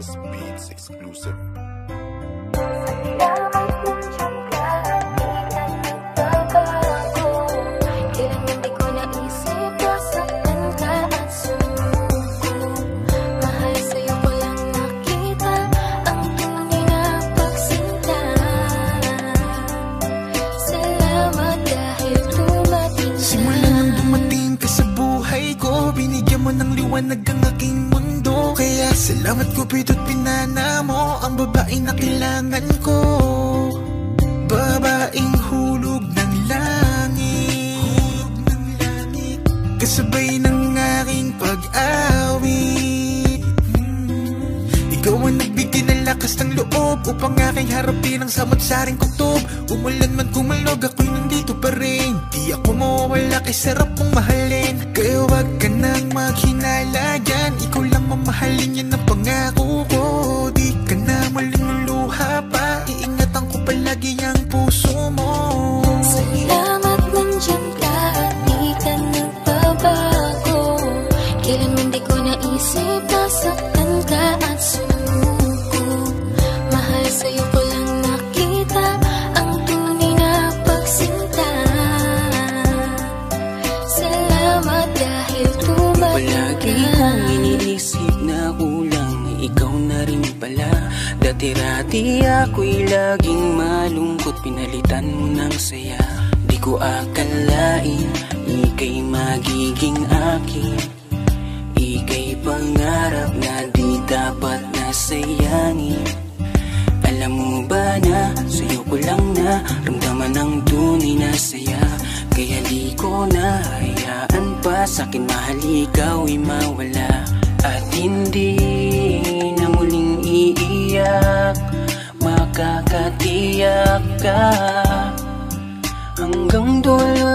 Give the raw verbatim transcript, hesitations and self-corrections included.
Just Beats exclusive. Binigyan mo ng liwanag ang aking mundo, kaya salamat Cupido't pinana mo ang babae na kailangan ko. Babaeng hulog ng langit, hulog ng langit, kasabay ng aking pag-awit. hmm. Ikaw ang nagbigay ng lakas ng loob upang aking harapin ang samot-saring kutob. Umulan man kumalog, ako'y nandito pa rin. Di ako mawawala kay sarap mong mahalin. Kaya wag ka nang maghinala dyan, ikaw lang mamahalin, yan ang pangako ko. Di ka na malululuha pa, iingatan ko palagi ang puso mo. Salamat nandiyan ka at di ka nagbabago. Kailanman di ko naisip na saktan ka at sumuko. Mahal sa'yo ko lang nakita ang tunay na pagsinta. Salamat dahil palagi kong iniisip na kulang, ikaw na rin pala. Dati-rati ako'y laging malungkot, pinalitan mo ng saya. Di ko akalain, ika'y magiging akin. Ika'y pangarap na di dapat nasayangin. Alam mo ba na sa'yo ko lang na ramdaman ang tunay na saya. Kaya di ko na hayaan pa sa'kin mahal ikaw'y mawala. At hindi na muling iiyak, makakatiyak ka hanggang dulo